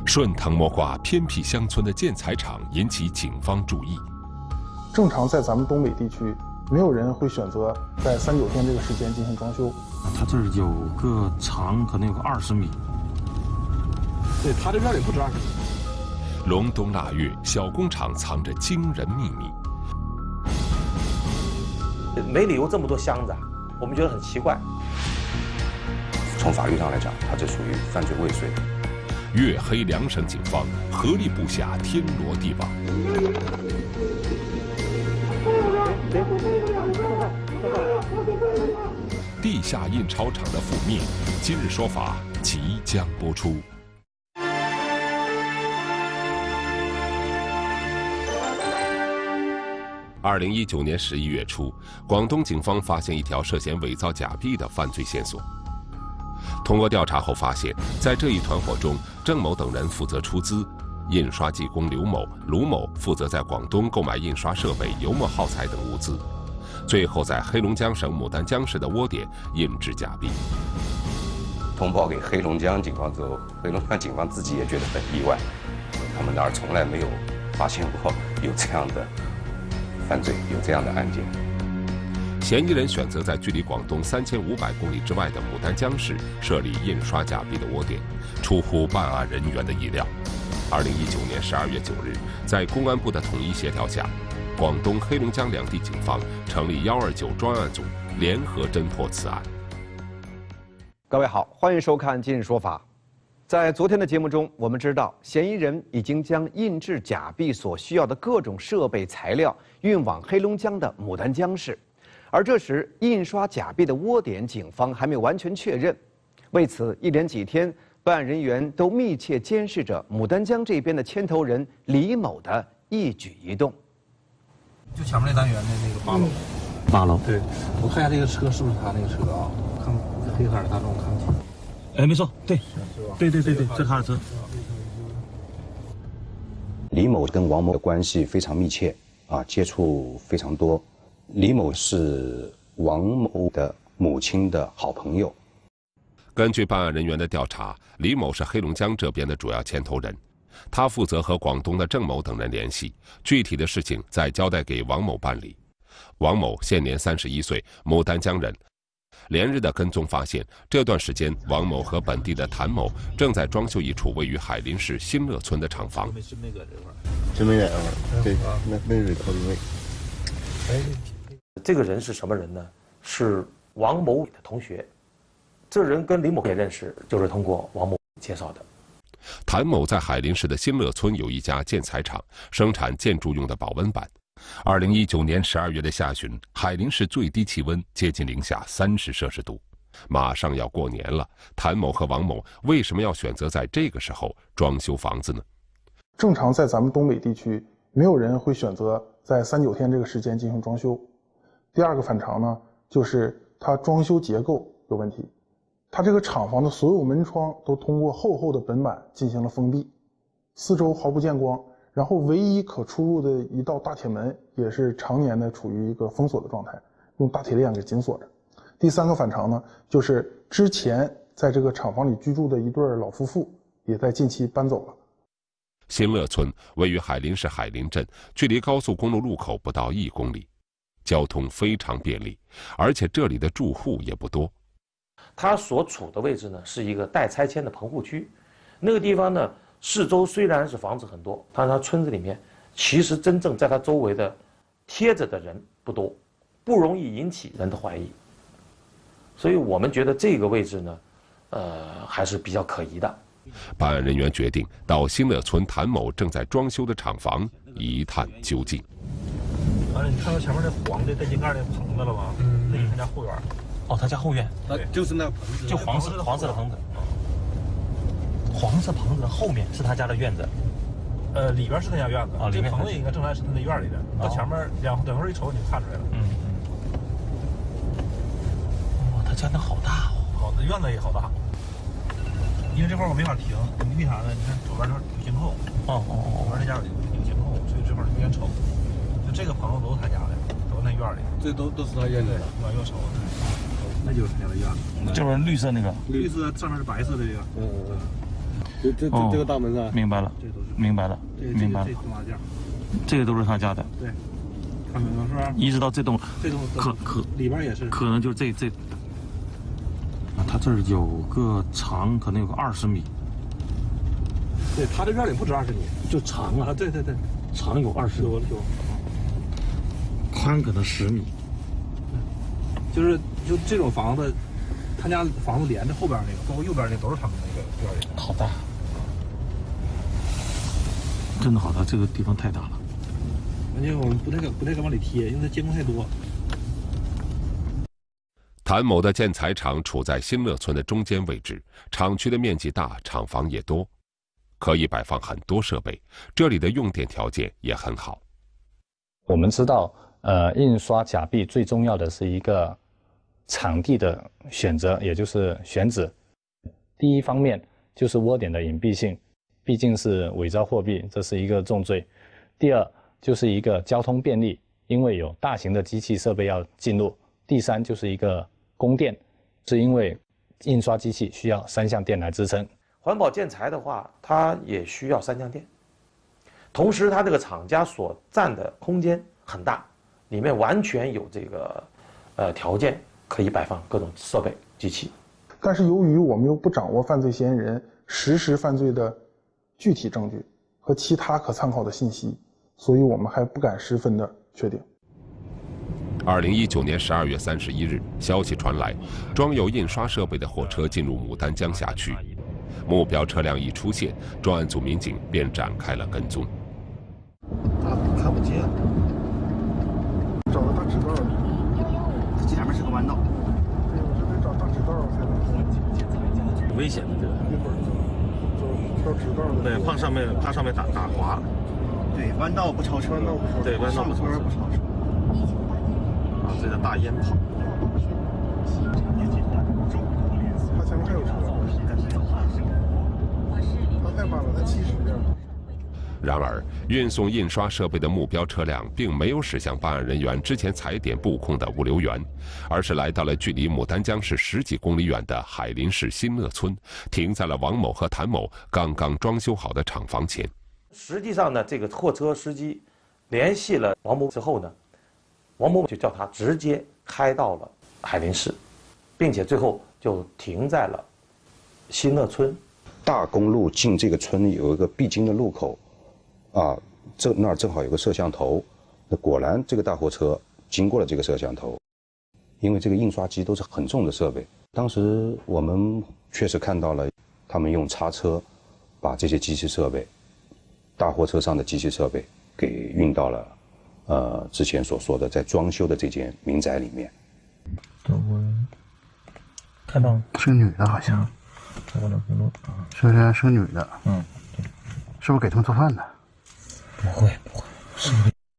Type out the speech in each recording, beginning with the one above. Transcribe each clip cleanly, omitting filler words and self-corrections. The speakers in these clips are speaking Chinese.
顺藤摸瓜偏僻乡村的建材厂引起警方注意。 正常在咱们东北地区，没有人会选择在3、9天这个时间进行装修。 它这儿有个长，可能有个20米。 对，它这院里不止20米。 隆冬腊月，小工厂藏着惊人秘密。 没理由这么多箱子，我们觉得很奇怪。 从法律上来讲，它这属于犯罪未遂。 粤黑两省警方合力布下天罗地网。地下印钞厂的覆灭，今日说法即将播出。2019年11月初，广东警方发现一条涉嫌伪造假币的犯罪线索。通过调查后发现，在这一团伙中，郑某等人负责出资，印刷技工刘某、卢某负责在广东购买印刷设备、油墨耗材等物资，最后在黑龙江省牡丹江市的窝点印制假币。 通报给黑龙江警方之后，黑龙江警方自己也觉得很意外，他们那儿从来没有发现过有这样的犯罪，有这样的案件。 嫌疑人选择在距离广东3500公里之外的牡丹江市设立印刷假币的窝点，出乎办案人员的意料。2019年12月9日，在公安部的统一协调下，广东、黑龙江两地警方成立129专案组，联合侦破此案。 各位好，欢迎收看《今日说法》。在昨天的节目中，我们知道嫌疑人已经将印制假币所需要的各种设备材料运往黑龙江的牡丹江市。而这时，印刷假币的窝点，警方还没有完全确认。为此，一连几天，办案人员都密切监视着牡丹江这边的牵头人李某的一举一动。 就前面那单元的那个 8楼。 对，我看一下这个车是不是他那个车啊？看黑色的大众，看不清。 哎，没错，对，对，这是他的车。 李某跟王某的关系非常密切啊，接触非常多。李某是王某的母亲的好朋友。 根据办案人员的调查，李某是黑龙江这边的主要牵头人，他负责和广东的郑某等人联系，具体的事情再交代给王某办理。王某现年31岁，牡丹江人。连日的跟踪发现，这段时间王某和本地的谭某正在装修一处位于海林市新乐村的厂房。 真没远啊，对，那是靠近位。 这个人是什么人呢？是王某的同学，这人跟李某也认识，就是通过王某介绍的。 谭某在海林市的新乐村有一家建材厂，生产建筑用的保温板。2019年12月的下旬，海林市最低气温接近零下30摄氏度。马上要过年了，谭某和王某为什么要选择在这个时候装修房子呢？ 正常在咱们东北地区，没有人会选择在3、9天这个时间进行装修。第二个反常呢，就是它装修结构有问题。它这个厂房的所有门窗都通过厚厚的本板进行了封闭，四周毫不见光，然后唯一可出入的一道大铁门也是常年的处于一个封锁的状态，用大铁链给紧锁着。第三个反常呢，就是之前在这个厂房里居住的一对老夫妇也在近期搬走了。 新乐村位于海林市海林镇，距离高速公路路口不到1公里，交通非常便利，而且这里的住户也不多。 它所处的位置呢，是一个待拆迁的棚户区，那个地方呢，四周虽然是房子很多，但是它村子里面其实真正在它周围的贴着的人不多，不容易引起人的怀疑。所以我们觉得这个位置呢，还是比较可疑的。 办案人员决定到新乐村谭某正在装修的厂房一探究竟。 完了，你看到前面那黄的带井盖的棚子了吧？那是他家后院。 哦，他家后院， 就是那棚子， 就黄色的棚子。黄色棚子的后面是他家的院子。 里边是他家院子啊，这棚子应该正来是他那院里的。到前面等会儿一瞅你就看出来了。 哇，他家那好大哦。 好，院子也好大。因为这块我没法停，为啥呢？你看左边这有监控，左边那家有监控，所以这块有点瞅。就这个棚子都是他家的，都那院里。 这都是他院子的， 往右瞅，那就是他家的院子。 这边绿色那个， 绿色上面是白色的这个。 这个大门上。 明白了，明白了，明白了。这个都是他家的。 对，看门是吧？ 一直到这栋可里边也是， 可能就是这。啊，他这儿有个长，可能有个20米。 对，他这院里不止20米， 就长啊。 对， 长有20米， 有。 宽可能10米。 就这种房子，他家房子连着后边那个，包括右边那都是他们那个院里。 好大，真的好大，这个地方太大了。 而且我们不太敢往里贴，因为它监控太多。 谭某的建材厂处在新乐村的中间位置，厂区的面积大，厂房也多，可以摆放很多设备。这里的用电条件也很好。 我们知道，印刷假币最重要的是一个场地的选择，也就是选址。第一方面就是窝点的隐蔽性，毕竟是伪造货币，这是一个重罪。第二就是一个交通便利，因为有大型的机器设备要进入。第三就是一个供电，是因为印刷机器需要3项电来支撑。 环保建材的话，它也需要3项电，同时它这个厂家所占的空间很大，里面完全有这个条件可以摆放各种设备机器。 但是由于我们又不掌握犯罪嫌疑人实施犯罪的具体证据和其他可参考的信息，所以我们还不敢十分的确定。 2019年12月31日，消息传来，装有印刷设备的货车进入牡丹江辖区。目标车辆一出现，专案组民警便展开了跟踪。 看不见，找个大直道。前面是个弯道。对，我这得找大直道才能。 危险的这个。 一会儿走到直道的。 对，怕上面打滑。 对，弯道不超车。 对，弯道不超车。啊，这个大烟跑。 他前面还有车。他太慢了，他70这样。 然而，运送印刷设备的目标车辆并没有驶向办案人员之前踩点布控的物流园，而是来到了距离牡丹江市10几公里远的海林市新乐村，停在了王某和谭某刚刚装修好的厂房前。 实际上呢，这个货车司机联系了王某之后呢，王某就叫他直接开到了海林市，并且最后就停在了新乐村。 大公路进这个村有一个必经的路口，那儿正好有个摄像头，那果然这个大货车经过了这个摄像头。因为这个印刷机都是很重的设备，当时我们确实看到了他们用叉车把这些机器设备，大货车上的机器设备给运到了之前所说的在装修的这间民宅里面。 看到是女的，好像。是不是生女的？ 嗯， 是不是给他们做饭的？ 不会，是。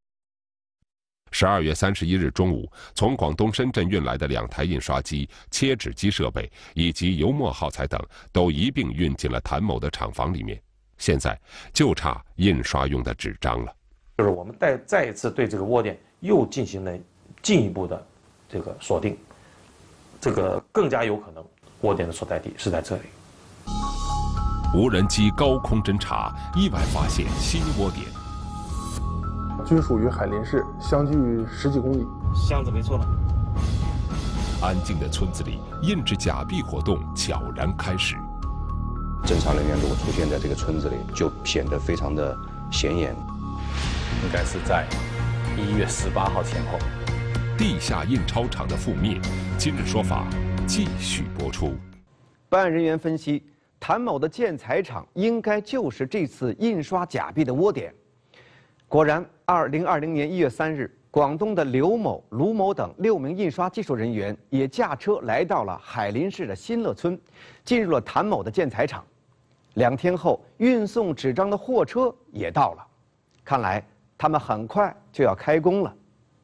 12月31日中午，从广东深圳运来的2台印刷机、切纸机设备以及油墨耗材等，都一并运进了谭某的厂房里面。现在就差印刷用的纸张了。 就是我们再一次对这个窝点又进行了进一步的这个锁定，这个更加有可能窝点的所在地是在这里。 无人机高空侦察，意外发现新窝点。 均属于海林市，相距10几公里。 箱子没错了。 安静的村子里，印制假币活动悄然开始。 侦查人员如果出现在这个村子里，就显得非常的显眼。 应该是在1月18号前后。 地下印钞厂的覆灭，今日说法继续播出。 办案人员分析，谭某的建材厂应该就是这次印刷假币的窝点。果然，2020年1月3日，广东的刘某、卢某等6名印刷技术人员也驾车来到了海林市的新乐村，进入了谭某的建材厂。2天后，运送纸张的货车也到了，看来他们很快就要开工了。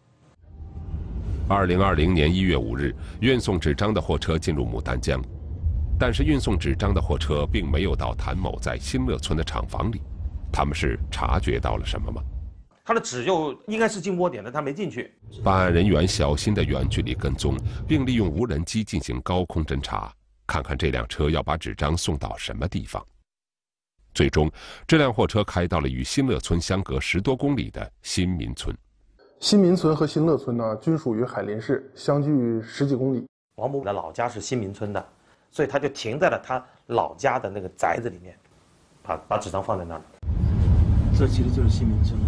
2020年1月5日，运送纸张的货车进入牡丹江，但是运送纸张的货车并没有到谭某在新乐村的厂房里，他们是察觉到了什么吗？ 他的纸就应该是进窝点的，他没进去。 办案人员小心的远距离跟踪，并利用无人机进行高空侦察，看看这辆车要把纸张送到什么地方。 最终，这辆货车开到了与新乐村相隔10多公里的新民村。 新民村和新乐村呢，均属于海林市，相距10几公里。 王某的老家是新民村的，所以他就停在了他老家的那个宅子里面，把纸张放在那儿。 这其实就是新民村了。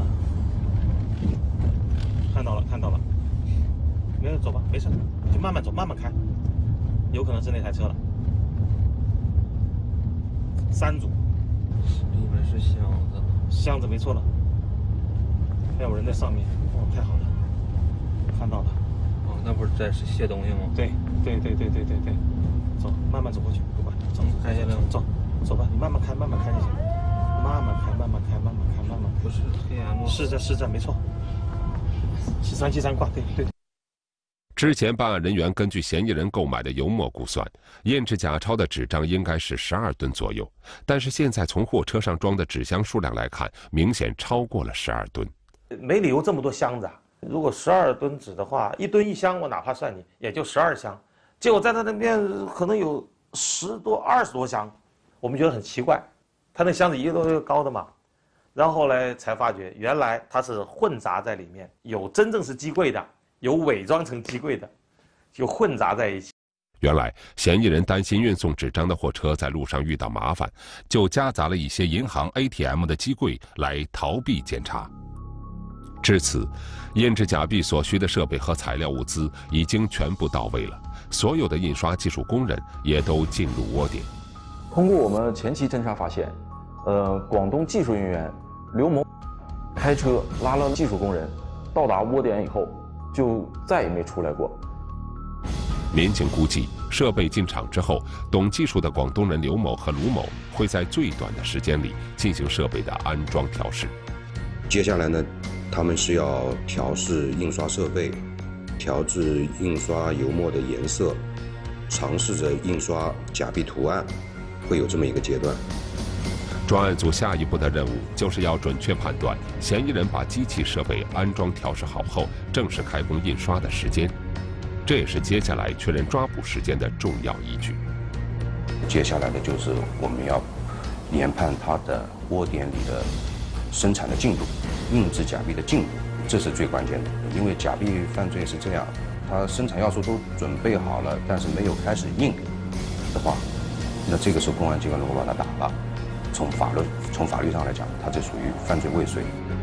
看到了，看到了。没有，走吧，没事，就慢慢走，慢慢开。有可能是那台车了。3组， 里面是箱子， 箱子没错了。还有人在上面，哦，太好了，看到了。 哦，那不是在卸东西吗？ 对，走，慢慢走过去，不管，走，开下来，走吧，你慢慢开，慢慢开就行，慢慢开，慢慢开，慢慢开，慢慢。 不是黑暗吗？ 是这，没错。7373挂，对。 之前办案人员根据嫌疑人购买的油墨估算，印制假钞的纸张应该是12吨左右，但是现在从货车上装的纸箱数量来看，明显超过了12吨。 没理由这么多箱子啊！如果12吨纸的话，1吨1箱，我哪怕算你也就12箱，结果在他那边可能有10多、20多箱，我们觉得很奇怪。他那箱子一个都高的嘛，然后呢才发觉原来它是混杂在里面，有真正是机柜的，有伪装成机柜的，就混杂在一起。 原来嫌疑人担心运送纸张的货车在路上遇到麻烦，就夹杂了一些银行 ATM 的机柜来逃避检查。至此，印制假币所需的设备和材料物资已经全部到位了，所有的印刷技术工人也都进入窝点。 通过我们前期侦查发现，广东技术人员刘某开车拉了技术工人，到达窝点以后就再也没出来过。 民警估计，设备进场之后，懂技术的广东人刘某和卢某会在最短的时间里进行设备的安装调试。 接下来呢，他们是要调试印刷设备，调制印刷油墨的颜色，尝试着印刷假币图案，会有这么一个阶段。 专案组下一步的任务就是要准确判断嫌疑人把机器设备安装调试好后正式开工印刷的时间，这也是接下来确认抓捕时间的重要依据。 接下来的就是我们要研判它的窝点里的生产的进度，印制假币的进度，这是最关键的。因为假币犯罪是这样，它生产要素都准备好了，但是没有开始印的话，那这个时候公安机关如果把它打了，从法律上来讲，它这属于犯罪未遂。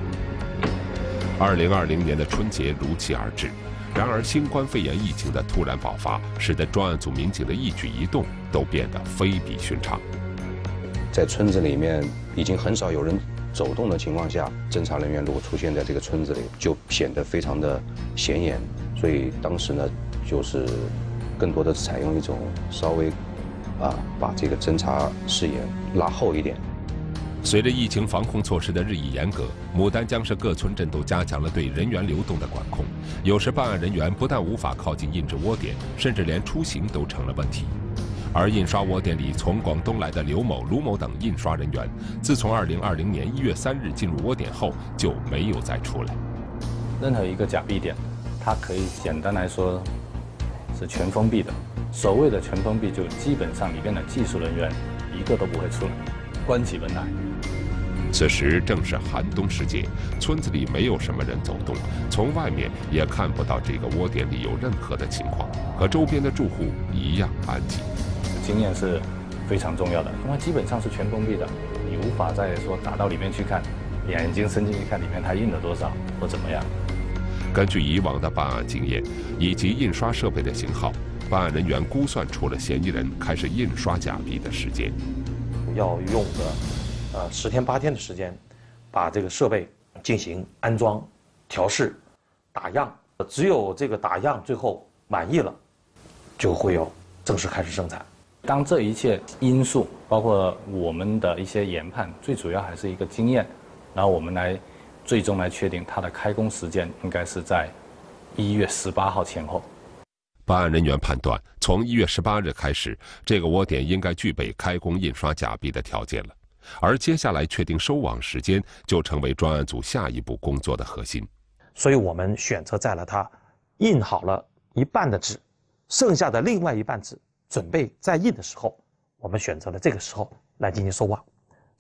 2020年的春节如期而至，然而新冠肺炎疫情的突然爆发，使得专案组民警的一举一动都变得非比寻常。 在村子里面已经很少有人走动的情况下，侦查人员如果出现在这个村子里，就显得非常的显眼。所以当时呢，就是更多的采用一种稍微把这个侦查视野拉后一点。 随着疫情防控措施的日益严格，牡丹江市各村镇都加强了对人员流动的管控。有时办案人员不但无法靠近印制窝点，甚至连出行都成了问题。而印刷窝点里从广东来的刘某、卢某等印刷人员，自从2020年1月3日进入窝点后，就没有再出来。 任何一个假币点，它可以简单来说是全封闭的。所谓的全封闭，就基本上里面的技术人员一个都不会出来，关起门来。 此时正是寒冬时节，村子里没有什么人走动，从外面也看不到这个窝点里有任何的情况，和周边的住户一样安静。 经验是非常重要的，因为基本上是全封闭的，你无法再说打到里面去看，眼睛伸进去看里面它印了多少或怎么样。 根据以往的办案经验以及印刷设备的型号，办案人员估算出了嫌疑人开始印刷假币的时间。 要用个10天8天的时间，把这个设备进行安装、调试、打样。只有这个打样最后满意了，就会有正式开始生产。 当这一切因素，包括我们的一些研判，最主要还是一个经验，然后我们最终来确定它的开工时间应该是在1月18号前后。 办案人员判断，从1月18日开始，这个窝点应该具备开工印刷假币的条件了。而接下来确定收网时间，就成为专案组下一步工作的核心。 所以我们选择在了它印好了一半的纸，剩下的另外一半纸准备再印的时候，我们选择了这个时候来进行收网。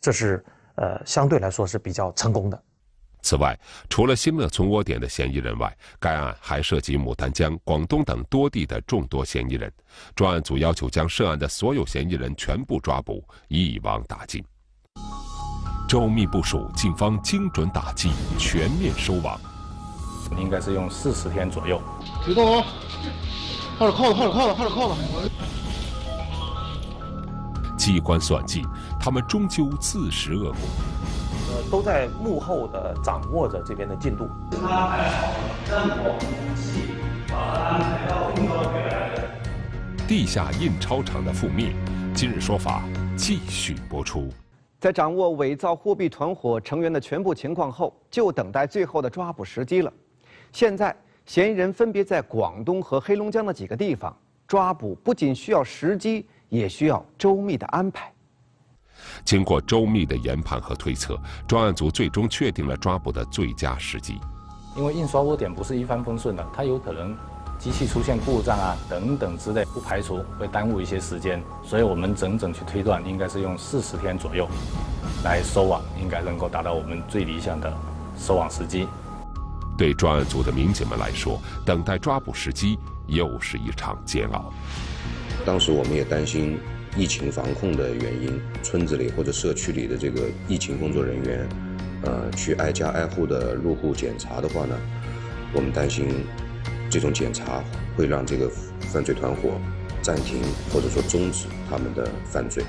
这是相对来说是比较成功的。 此外，除了新乐村窝点的嫌疑人外，该案还涉及牡丹江、广东等多地的众多嫌疑人。专案组要求将涉案的所有嫌疑人全部抓捕，一网打尽。周密部署，警方精准打击，全面收网。 应该是用40天左右。 别动啊！还有铐子，还有铐子，还有铐子。 机关算尽，他们终究自食恶果。 都在幕后的掌握着这边的进度。安排好任务器，把它安排到工作员。 地下印钞厂的覆灭，今日说法继续播出。 在掌握伪造货币团伙成员的全部情况后，就等待最后的抓捕时机了。现在，嫌疑人分别在广东和黑龙江的几个地方，抓捕不仅需要时机，也需要周密的安排。 经过周密的研判和推测，专案组最终确定了抓捕的最佳时机。 因为印刷窝点不是一帆风顺的，它有可能机器出现故障啊等等之类，不排除会耽误一些时间，所以我们整整去推断，应该是用40天左右来收网，应该能够达到我们最理想的收网时机。 对专案组的民警们来说，等待抓捕时机又是一场煎熬。 当时我们也担心疫情防控的原因，村子里或者社区里的这个疫情工作人员，去挨家挨户的入户检查的话呢，我们担心这种检查会让这个犯罪团伙暂停或者说终止他们的犯罪。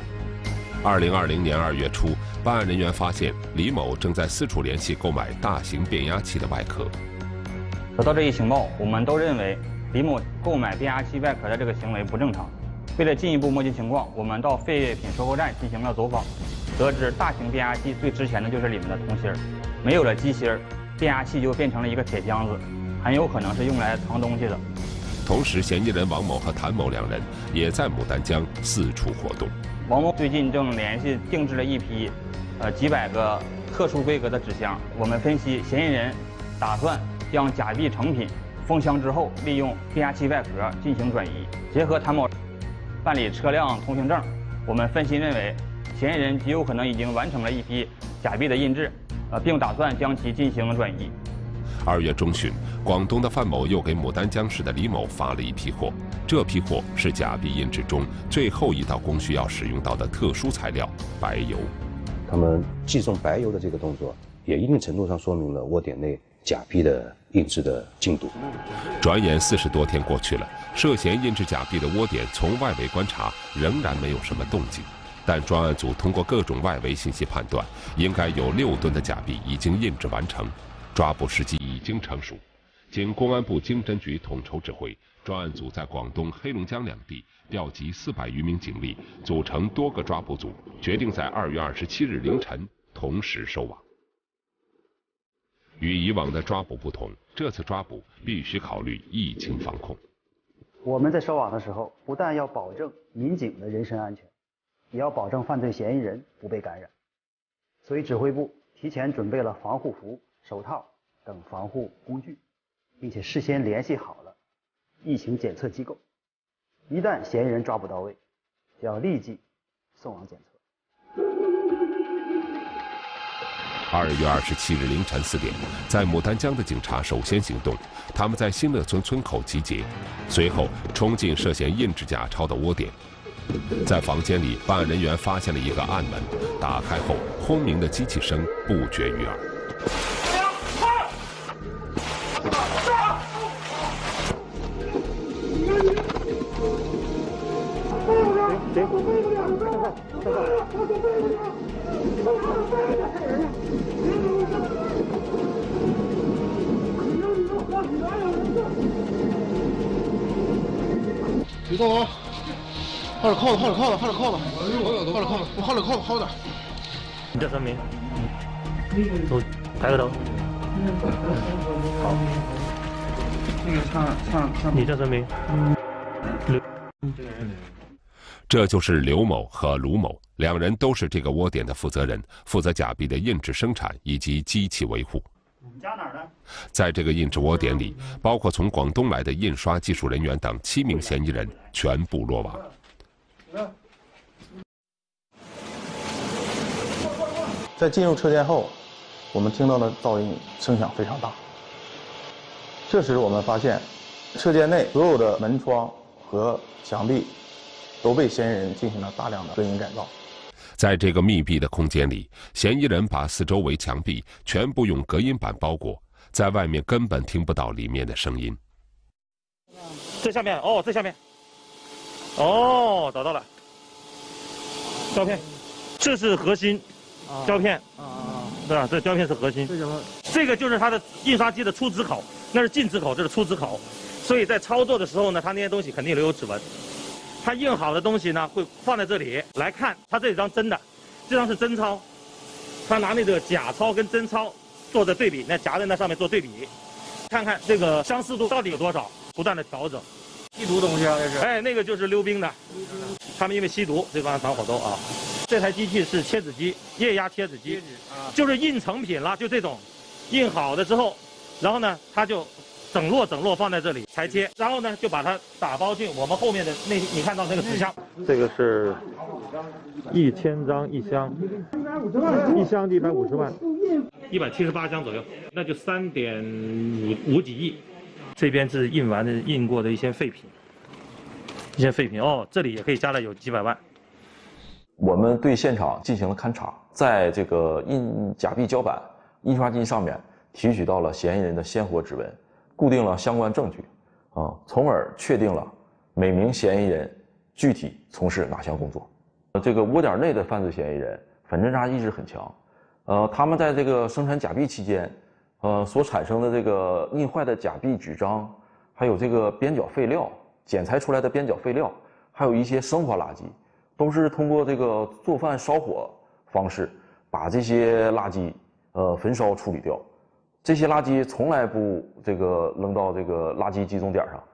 2020年2月初，办案人员发现李某正在四处联系购买大型变压器的外壳。 得到这一情报，我们都认为李某购买变压器外壳的这个行为不正常。为了进一步摸清情况，我们到废品收购站进行了走访，得知大型变压器最值钱的就是里面的铜芯儿，没有了机芯儿，变压器就变成了一个铁箱子，很有可能是用来藏东西的。 同时，嫌疑人王某和谭某两人也在牡丹江四处活动。 王某最近正联系定制了一批，几百个特殊规格的纸箱。我们分析，嫌疑人打算将假币成品封箱之后，利用变压器外壳进行转移。结合谭某办理车辆通行证，我们分析认为，嫌疑人极有可能已经完成了一批假币的印制，并打算将其进行转移。 2月中旬，广东的范某又给牡丹江市的李某发了一批货，这批货是假币印制中最后一道工序要使用到的特殊材料——白油。 他们寄送白油的这个动作，也一定程度上说明了窝点内假币的印制的进度。 转眼40多天过去了，涉嫌印制假币的窝点从外围观察仍然没有什么动静，但专案组通过各种外围信息判断，应该有6吨的假币已经印制完成，抓捕时机已经成熟。经公安部经侦局统筹指挥，专案组在广东、黑龙江两地调集400余名警力，组成多个抓捕组，决定在2月27日凌晨同时收网。与以往的抓捕不同，这次抓捕必须考虑疫情防控。 我们在收网的时候，不但要保证民警的人身安全，也要保证犯罪嫌疑人不被感染。所以指挥部提前准备了防护服、手套等防护工具，并且事先联系好了疫情检测机构。一旦嫌疑人抓捕到位，就要立即送往检测。 2月27日凌晨4点，在牡丹江的警察首先行动，他们在新乐村村口集结，随后冲进涉嫌印制假钞的窝点。在房间里，办案人员发现了一个暗门，打开后，轰鸣的机器声不绝于耳。 别动啊！还有铐子，还有铐子，还有铐子，还有铐子，我还有铐子，好点。 你叫什么名？头，抬个头。好。那个唱。你叫什么名？刘。 这就是刘某和卢某，两人都是这个窝点的负责人，负责假币的印制生产以及机器维护。 你家哪儿的？ 在这个印制窝点里，包括从广东来的印刷技术人员等7名嫌疑人全部落网。 在进入车间后，我们听到的噪音声响非常大。这时我们发现，车间内所有的门窗和墙壁都被嫌疑人进行了大量的隔音改造。 在这个密闭的空间里，嫌疑人把四周围墙壁全部用隔音板包裹，在外面根本听不到里面的声音。 这下面哦，这下面，哦，找到了，胶片，这是核心胶片，对吧？这胶片是核心。这个就是它的印刷机的出指口，那是进指口，这是出指口。所以在操作的时候呢，它那些东西肯定留有指纹。它印好的东西呢，会放在这里来看。它这张真的，这张是真钞，他拿那个假钞跟真钞做的对比，那夹在那上面做对比，看看这个相似度到底有多少，不断的调整。 吸毒东西啊，这是？ 哎，那个就是溜冰的，他们因为吸毒，这帮团伙都啊。这台机器是切纸机，液压切纸机，就是印成品了，就这种，印好的之后，然后呢，它就整摞放在这里裁切，然后呢就把它打包进我们后面的那你看到那个纸箱。这个是1000张一箱，一箱150万，178箱左右，那就3.5几亿。这边是印过的一些废品，哦，这里也可以加了有几百万。 我们对现场进行了勘查，在这个印假币胶板印刷机上面提取到了嫌疑人的鲜活指纹，固定了相关证据，从而确定了每名嫌疑人具体从事哪项工作。这个窝点内的犯罪嫌疑人反侦查意识很强，他们在这个生产假币期间，所产生的这个印坏的假币纸张，还有这个边角废料，剪裁出来的边角废料，还有一些生活垃圾，都是通过这个做饭烧火方式把这些垃圾焚烧处理掉。这些垃圾从来不扔到这个垃圾集中点上。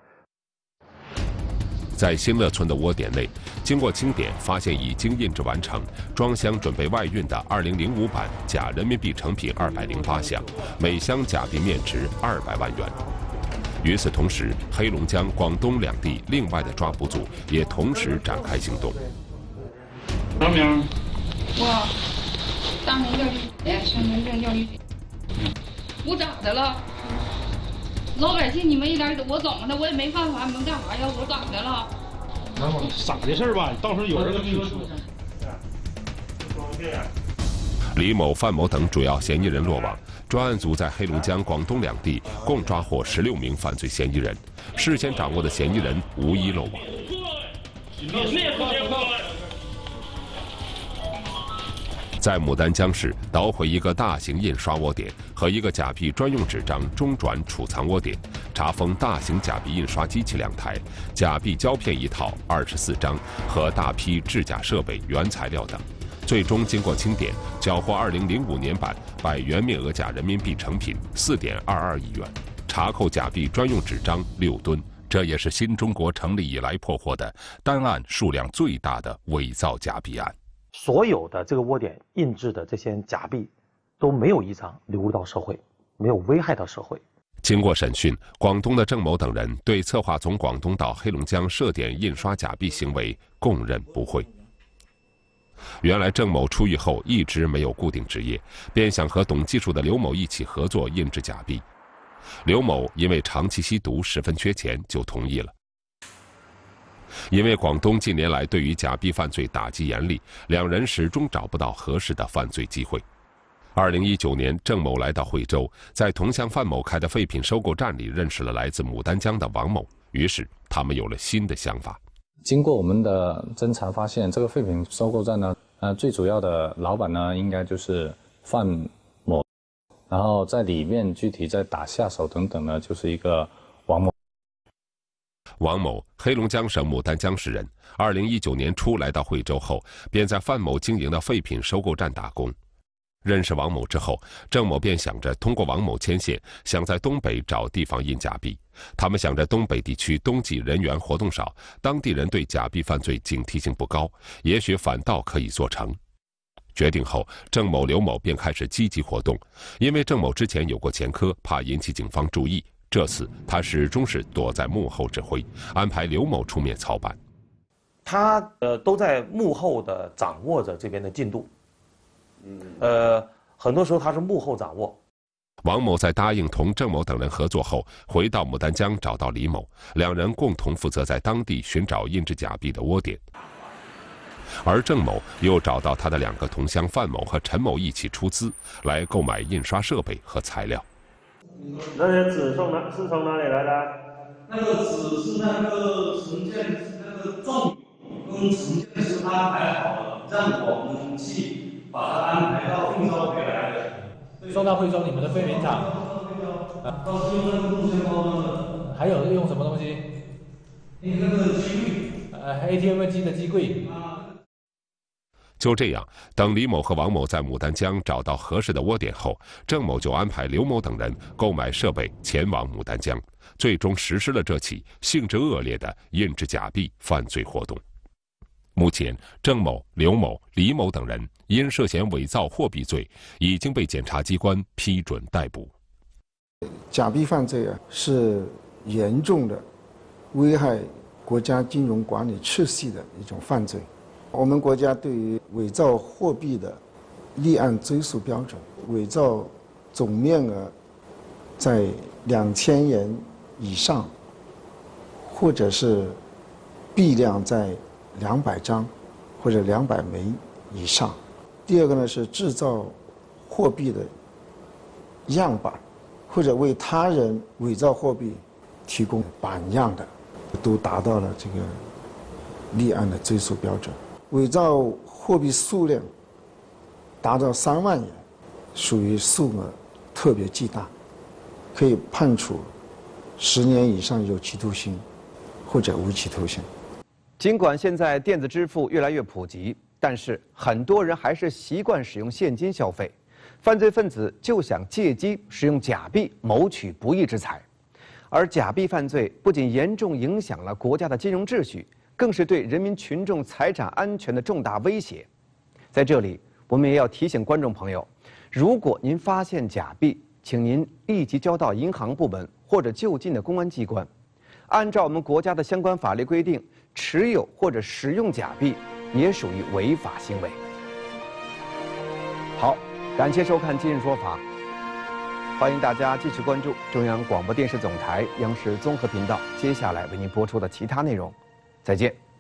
在新乐村的窝点内，经过清点，发现已经印制完成、装箱准备外运的2005版假人民币成品208箱，每箱假币面值200万元。与此同时，黑龙江、广东两地另外的抓捕组也同时展开行动。 大名？我大名叫李，身份证叫李。我咋的了？老百姓你们一点我怎么的？我也没犯法，你们干啥呀？我咋的了？ 傻的事儿吧，到时候有人跟你说。 李某、范某等主要嫌疑人落网，专案组在黑龙江、广东两地共抓获16名犯罪嫌疑人，事先掌握的嫌疑人无一漏网。在牡丹江市捣毁一个大型印刷窝点和一个假币专用纸张中转储藏窝点，查封大型假币印刷机器2台、假币胶片1套、24张和大批制假设备、原材料等。最终经过清点，缴获2005年版100元面额假人民币成品4.22亿元，查扣假币专用纸张6吨。这也是新中国成立以来破获的单案数量最大的伪造假币案。 所有的这个窝点印制的这些假币都没有一张流入到社会，没有危害到社会。 经过审讯，广东的郑某等人对策划从广东到黑龙江设点印刷假币行为供认不讳。原来郑某出狱后一直没有固定职业，便想和懂技术的刘某一起合作印制假币。刘某因为长期吸毒，十分缺钱，就同意了。因为广东近年来对于假币犯罪打击严厉，两人始终找不到合适的犯罪机会。2019年，郑某来到惠州，在同乡范某开的废品收购站里认识了来自牡丹江的王某，于是他们有了新的想法。 经过我们的侦查发现，这个废品收购站呢，最主要的老板呢，应该就是范某，然后在里面具体在打下手等等呢，就是一个王某。 王某，黑龙江省牡丹江市人。2019年初来到惠州后，便在范某经营的废品收购站打工。认识王某之后，郑某便想着通过王某牵线，想在东北找地方印假币。他们想着东北地区冬季人员活动少，当地人对假币犯罪警惕性不高，也许反倒可以做成。决定后，郑某、刘某便开始积极活动。因为郑某之前有过前科，怕引起警方注意，这次他始终是躲在幕后指挥，安排刘某出面操办。 他都在幕后的掌握着这边的进度， 很多时候他是幕后掌握。 王某在答应同郑某等人合作后，回到牡丹江找到李某，两人共同负责在当地寻找印制假币的窝点。而郑某又找到他的2个同乡范某和陈某一起出资来购买印刷设备和材料。 那些纸是从哪里来的？ 那个纸是那个承建那个重跟承建师安排好了，让我们去把它安排到惠州回来的。 送到惠州你们的废品厂。 都是用那个路线包装的。 还有用什么东西？ 那个机柜。 ATM 机的机柜。 就这样，等李某和王某在牡丹江找到合适的窝点后，郑某就安排刘某等人购买设备前往牡丹江，最终实施了这起性质恶劣的印制假币犯罪活动。目前，郑某、刘某、李某等人因涉嫌伪造货币罪，已经被检察机关批准逮捕。 假币犯罪是严重的危害国家金融管理秩序的一种犯罪。我们国家对于伪造货币的立案追诉标准，伪造总面额在2000元以上，或者是币量在200张或者200枚以上。第二个呢是制造货币的样板，或者为他人伪造货币提供版样的，都达到了这个立案的追诉标准。伪造货币数量达到3万元，属于数额特别巨大，可以判处10年以上有期徒刑或者无期徒刑。 尽管现在电子支付越来越普及，但是很多人还是习惯使用现金消费，犯罪分子就想借机使用假币谋取不义之财。而假币犯罪不仅严重影响了国家的金融秩序，更是对人民群众财产安全的重大威胁。在这里，我们也要提醒观众朋友，如果您发现假币，请您立即交到银行部门或者就近的公安机关。按照我们国家的相关法律规定，持有或者使用假币也属于违法行为。好，感谢收看《今日说法》，欢迎大家继续关注中央广播电视总台央视综合频道接下来为您播出的其他内容。再见。